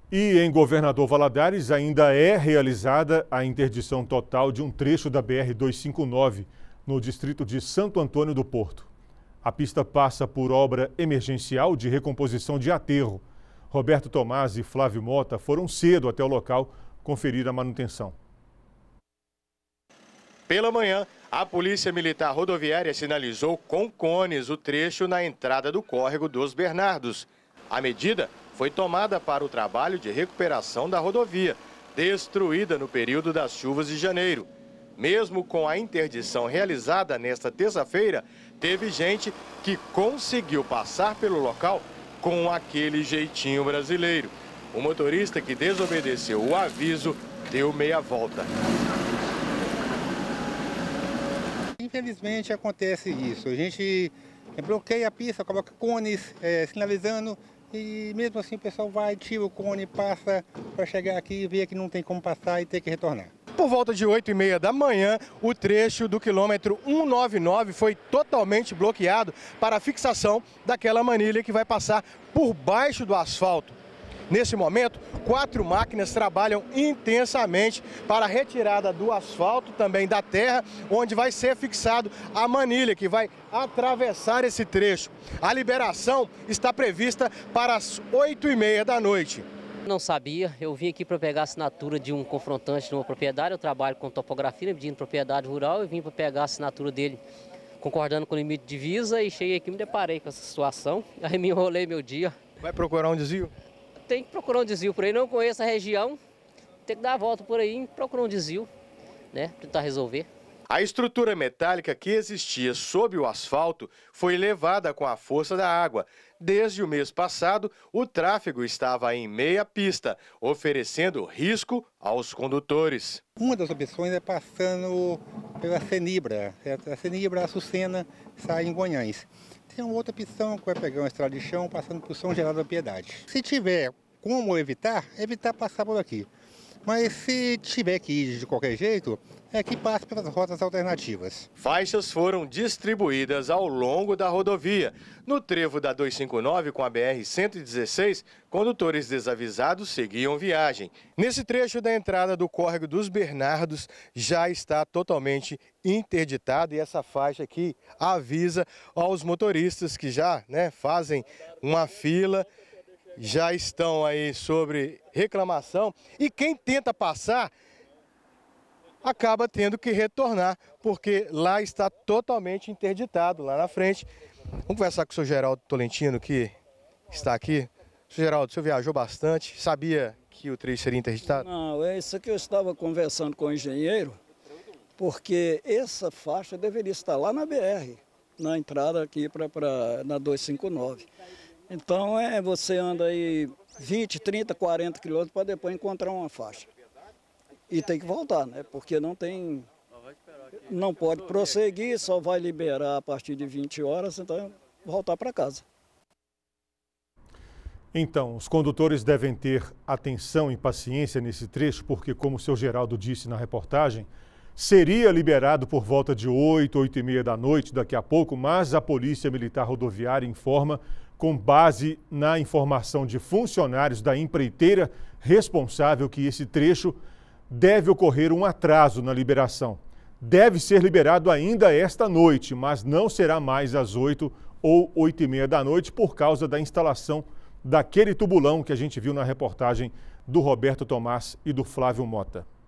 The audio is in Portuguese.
E em Governador Valadares ainda é realizada a interdição total de um trecho da BR-259, no distrito de Santo Antônio do Porto. A pista passa por obra emergencial de recomposição de aterro. Roberto Tomás e Flávio Mota foram cedo até o local conferir a manutenção. Pela manhã, a Polícia Militar Rodoviária sinalizou com cones o trecho na entrada do córrego dos Bernardos. A medida foi tomada para o trabalho de recuperação da rodovia, destruída no período das chuvas de janeiro. Mesmo com a interdição realizada nesta terça-feira, teve gente que conseguiu passar pelo local com aquele jeitinho brasileiro. O motorista que desobedeceu o aviso deu meia volta. Infelizmente acontece isso. A gente bloqueia a pista, coloca cones sinalizando e mesmo assim o pessoal vai, tira o cone, passa para chegar aqui e ver que não tem como passar e ter que retornar. Por volta de 8h30 da manhã, o trecho do quilômetro 199 foi totalmente bloqueado para a fixação daquela manilha que vai passar por baixo do asfalto. Nesse momento, 4 máquinas trabalham intensamente para a retirada do asfalto, também da terra, onde vai ser fixado a manilha que vai atravessar esse trecho. A liberação está prevista para as 8h30 da noite. Não sabia, eu vim aqui para pegar a assinatura de um confrontante numa propriedade, eu trabalho com topografia, medindo propriedade rural, eu vim para pegar a assinatura dele concordando com o limite de divisa e cheguei aqui e me deparei com essa situação, aí me enrolei meu dia. Vai procurar um desvio? Tem que procurar um desvio por aí, não conheço a região, tem que dar a volta por aí e procurar um desvio, né, para tentar resolver. A estrutura metálica que existia sob o asfalto foi levada com a força da água. Desde o mês passado, o tráfego estava em meia pista, oferecendo risco aos condutores. Uma das opções é passando pela Cenibra, a Cenibra Açucena sai em Guanhães. Tem uma outra opção que vai pegar uma estrada de chão passando por São Geraldo da Piedade. Se tiver como evitar passar por aqui. Mas se tiver que ir de qualquer jeito, é que passe pelas rotas alternativas. Faixas foram distribuídas ao longo da rodovia. No trevo da 259 com a BR-116, condutores desavisados seguiam viagem. Nesse trecho da entrada do córrego dos Bernardos já está totalmente interditado e essa faixa aqui avisa aos motoristas que já fazem uma fila, já estão aí sobre reclamação e quem tenta passar acaba tendo que retornar, porque lá está totalmente interditado, lá na frente. Vamos conversar com o senhor Geraldo Tolentino, que está aqui. Senhor Geraldo, o senhor viajou bastante, sabia que o trecho seria interditado? Não, é isso que eu estava conversando com o engenheiro, porque essa faixa deveria estar lá na BR, na entrada aqui na 259. Então você anda aí 20, 30, 40 quilômetros para depois encontrar uma faixa. E tem que voltar, né? Porque não pode prosseguir, só vai liberar a partir de 20 horas, então voltar para casa. Então, os condutores devem ter atenção e paciência nesse trecho, porque, como o seu Geraldo disse na reportagem, seria liberado por volta de 8h30 da noite daqui a pouco, mas a Polícia Militar Rodoviária informa, com base na informação de funcionários da empreiteira responsável, que esse trecho deve ocorrer um atraso na liberação. Deve ser liberado ainda esta noite, mas não será mais às 8 ou 8h30 da noite por causa da instalação daquele tubulão que a gente viu na reportagem do Roberto Tomás e do Flávio Mota.